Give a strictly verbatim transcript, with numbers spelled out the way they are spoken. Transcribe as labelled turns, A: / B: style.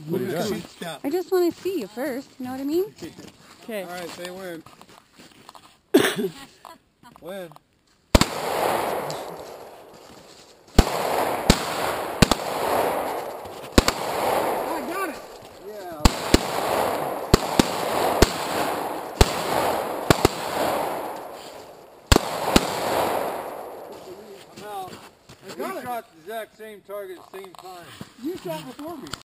A: What do you got?
B: Shoot stuff.
C: I just want to see you first. You know what I mean? Okay.
B: All right, say when. When?
D: I got it.
B: Yeah. I'm out.
D: I got
B: We
D: it.
B: shot the exact same target at the same time.
D: You shot before me.